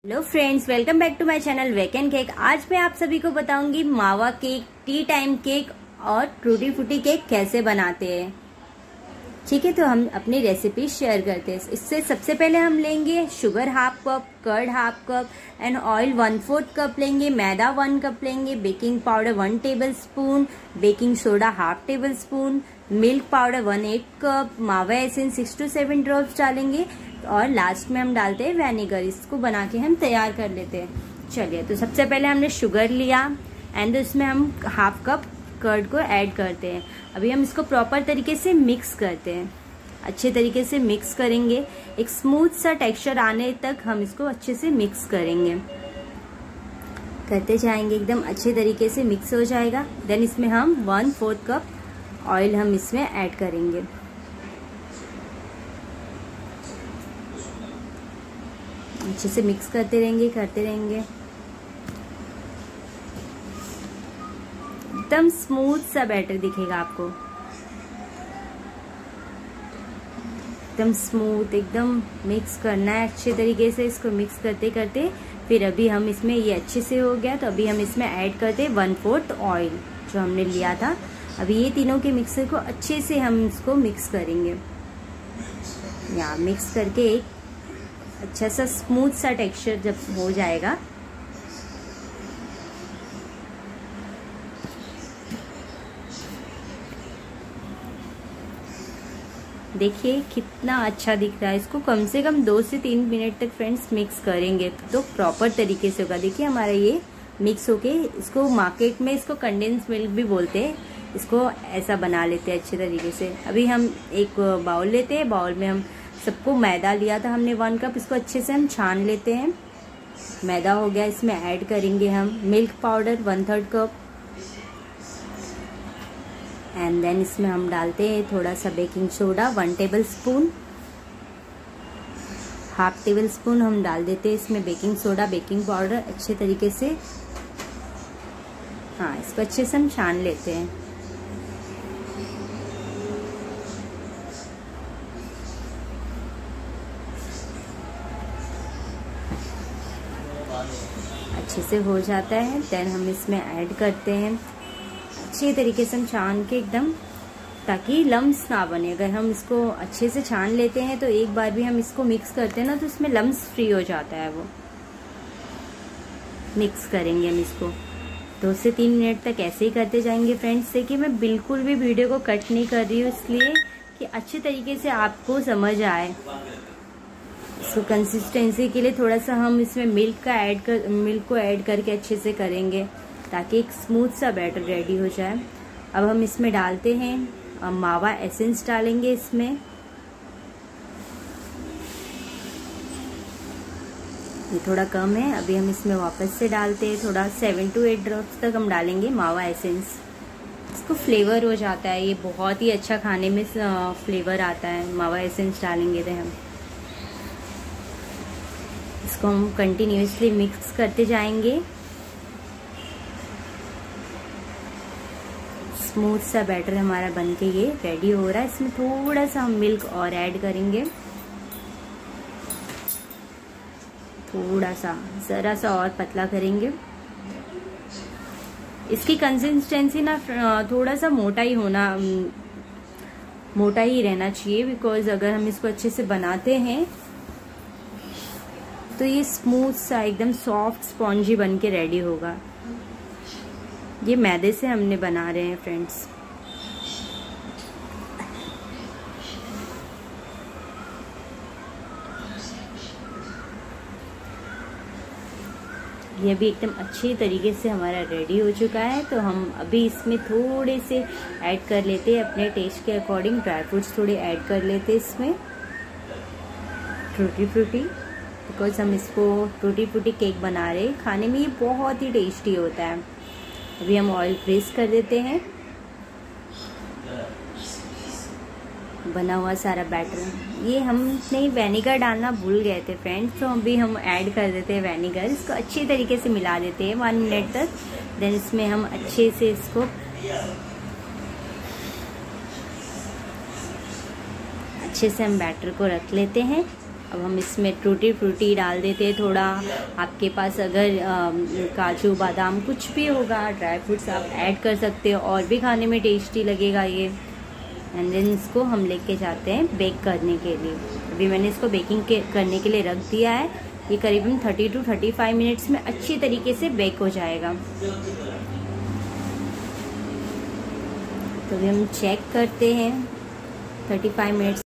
Hello friends, welcome back to my channel wake and cake. आज मैं आप सभी को बताऊंगी मावा केक, टी टाइम केक और टूटी फ्रूटी केक कैसे बनाते हैं। ठीक है, तो हम अपनी रेसिपी शेयर करते हैं। इससे सबसे पहले हम लेंगे sugar half cup, curd half cup and oil 1/4 cup लेंगे, मैदा 1 कप लेंगे, baking powder 1 tablespoon, baking soda half tablespoon, milk powder 1/8 cup, mawa essence 6 to 7 drops डालेंगे और लास्ट में हम डालते हैं वेनेगर। इसको बना के हम तैयार कर लेते हैं। चलिए, तो सबसे पहले हमने शुगर लिया एंड इसमें हम हाफ कप कर्ड को ऐड करते हैं। अभी हम इसको प्रॉपर तरीके से मिक्स करते हैं। अच्छे तरीके से मिक्स करेंगे, एक स्मूथ सा टेक्सचर आने तक हम इसको अच्छे से मिक्स करेंगे, करते जाएंगे। एकदम अच्छे तरीके से मिक्स हो जाएगा। देन इसमें हम 1/4 कप ऑयल हम इसमें ऐड करेंगे। अच्छे से मिक्स करते रहेंगे एकदम स्मूथ सा बैटर दिखेगा आपको, एकदम स्मूथ। एकदम मिक्स करना है अच्छे तरीके से। इसको मिक्स करते करते फिर अभी हम इसमें, ये अच्छे से हो गया तो अभी हम इसमें ऐड करते हैं 1/4 ऑयल जो हमने लिया था। अभी ये तीनों के मिक्सर को अच्छे से हम इसको मिक्स करेंगे। यहाँ मिक्स करके एक अच्छा सा स्मूथ सा टेक्सचर जब हो जाएगा, देखिए कितना अच्छा दिख रहा है। इसको कम से कम 2 से 3 मिनट तक फ्रेंड्स मिक्स करेंगे तो प्रॉपर तरीके से होगा। देखिए हमारा ये मिक्स होके, इसको मार्केट में इसको कंडेंस मिल्क भी बोलते हैं। इसको ऐसा बना लेते हैं अच्छे तरीके से। अभी हम एक बाउल लेते हैं, बाउल में हम सबको मैदा लिया था हमने 1 कप, इसको अच्छे से हम छान लेते हैं। मैदा हो गया, इसमें ऐड करेंगे हम milk powder 1/3 cup and then इसमें हम डालते हैं थोड़ा सा baking soda 1 tablespoon, half tablespoon हम डाल देते हैं इसमें बेकिंग सोडा, बेकिंग पाउडर अच्छे तरीके से। हाँ, इसको अच्छे से हम छान लेते हैं। अच्छे से हो जाता है, देन हम इसमें ऐड करते हैं अच्छे तरीके से हम छान के एकदम, ताकि लम्स ना बने। अगर हम इसको अच्छे से छान लेते हैं तो एक बार भी हम इसको मिक्स करते हैं ना तो इसमें लम्स फ्री हो जाता है। वो मिक्स करेंगे हम इसको 2 से 3 मिनट तक ऐसे ही करते जाएंगे फ्रेंड्स। देखिए मैं बिल्कुल भी वीडियो को कट नहीं कर रही हूँ, इसलिए कि अच्छे तरीके से आपको समझ आए। इसको कंसिस्टेंसी के लिए थोड़ा सा हम इसमें मिल्क को ऐड करके अच्छे से करेंगे ताकि एक स्मूथ सा बैटर रेडी हो जाए। अब हम इसमें डालते हैं मावा एसेंस डालेंगे इसमें। ये थोड़ा कम है, अभी हम इसमें वापस से डालते हैं थोड़ा 7 to 8 ड्रॉप्स तक हम डालेंगे मावा एसेंस। इसको फ्लेवर हो जाता है, ये बहुत ही अच्छा खाने में फ्लेवर आता है मावा एसेंस डालेंगे तो हम इसको हम कंटिन्यूसली मिक्स करते जाएंगे। स्मूथ सा बैटर हमारा बनके ये रेडी हो रहा है। इसमें थोड़ा सा हम मिल्क और ऐड करेंगे, थोड़ा सा, जरा सा और पतला करेंगे। इसकी कंसिस्टेंसी ना थोड़ा सा मोटा ही रहना चाहिए, बिकॉज अगर हम इसको अच्छे से बनाते हैं तो ये स्मूथ सा एकदम सॉफ्ट स्पॉन्जी बन के रेडी होगा। ये मैदे से हमने बना रहे हैं फ्रेंड्स। ये भी एकदम अच्छी तरीके से हमारा रेडी हो चुका है। तो हम अभी इसमें थोड़े से ऐड कर लेते हैं अपने टेस्ट के अकॉर्डिंग, ड्राई फ्रूट्स थोड़े ऐड कर लेते हैं इसमें, टूटी फ्रूटी, बिकॉज हम इसको टूटी फ्रूटी केक बना रहे हैं। खाने में ये बहुत ही टेस्टी होता है। अभी हम ऑयल प्रेस कर देते हैं बना हुआ सारा बैटर। ये हमने वेनेगर डालना भूल गए थे फ्रेंड्स, तो अभी हम ऐड कर देते हैं वेनेगर। इसको अच्छी तरीके से मिला देते हैं 1 मिनट तक। देन इसमें हम अच्छे से इसको अच्छे से हम बैटर को रख लेते हैं। अब हम इसमें टूटी फ्रूटी डाल देते हैं थोड़ा। आपके पास अगर काजू बादाम कुछ भी होगा, ड्राई फ्रूट्स आप ऐड कर सकते हो और भी खाने में टेस्टी लगेगा ये। एंड देन इसको हम लेके जाते हैं बेक करने के लिए। अभी मैंने इसको करने के लिए रख दिया है। ये करीबन 30 to 35 मिनट्स में अच्छी तरीके से बेक हो जाएगा। तो अभी हम चेक करते हैं 35 मिनट्स